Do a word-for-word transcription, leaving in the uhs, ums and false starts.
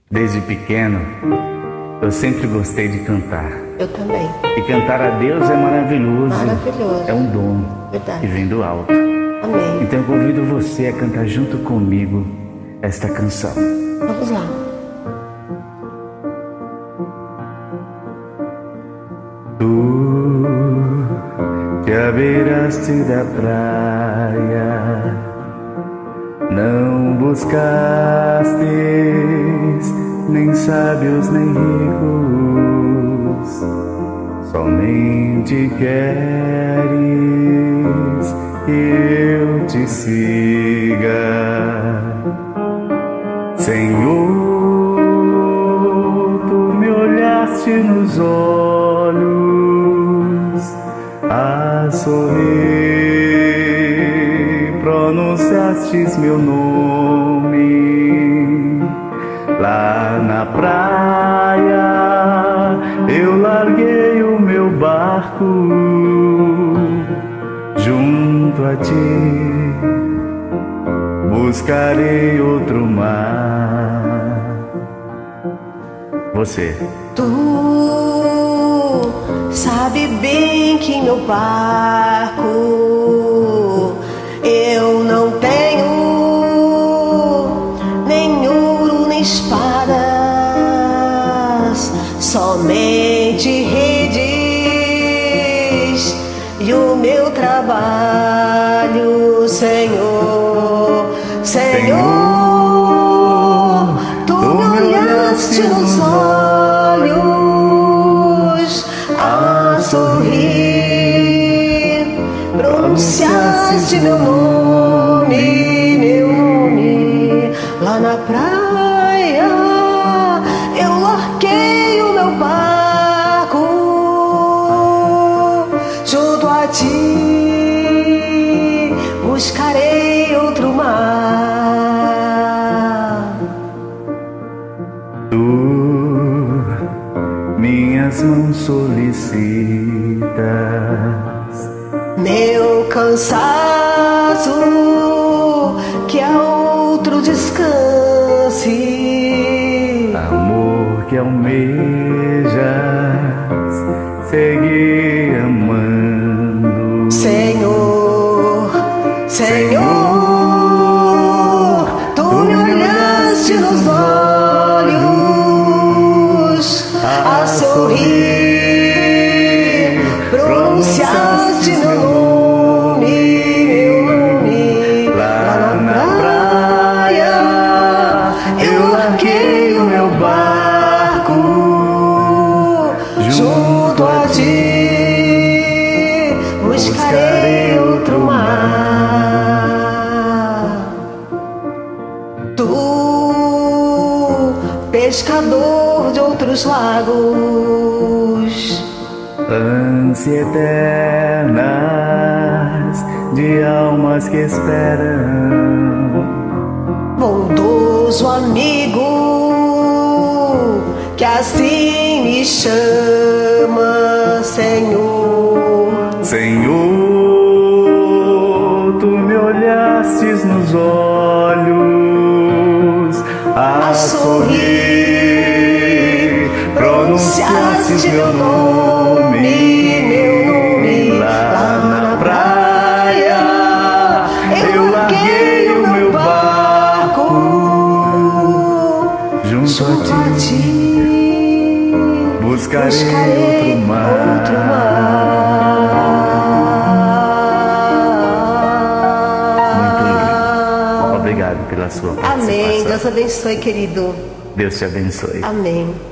Desde pequeno, eu sempre gostei de cantar. Eu também. E cantar a Deus é maravilhoso. Maravilhoso. É um dom. Verdade. Que vem do alto. Amém. Então eu convido você a cantar junto comigo esta canção. Vamos lá. Tu te abeiraste da praia, não buscastes nem sábios nem ricos, somente queres que eu te siga. Senhor, tu me olhaste nos olhos a sorrir, pronunciastes meu nome. Lá na praia eu larguei o meu barco junto a ti, buscarei outro mar. Você. Tu sabe bem que em meu barco eu não tenho nem ouro nem espadas, somente redes e o meu trabalho, Senhor. Senhor, tu me olhaste nos olhos a sorrir, pronunciaste meu nome, meu nome. Lá na praia eu larguei o meu barco junto a ti, buscarei outro mar. Tu minhas mãos solicitas, meu cansaço, que a outro descanse. amor que almejas seguir amando. Senhor, Senhor, tu me olhaste nos olhos a sorrir, pronunciaste meu nome, meu nome. Lá na praia eu larguei o meu barco junto a ti, buscarei outro mar. Tu, pescador de outros lagos, ânsia eternas de almas que esperam, bondoso amigo, que assim me chama, Senhor. Senhor, tu me olhastes nos olhos a, A sorrir, pronunciastes meu nome, meu nome. lá na praia eu larguei o meu barco junto a ti, buscarei, buscarei outro mar. outro Muito lindo. mar. Obrigado pela sua participação. Amém. Deus abençoe, querido. Deus te abençoe. Amém.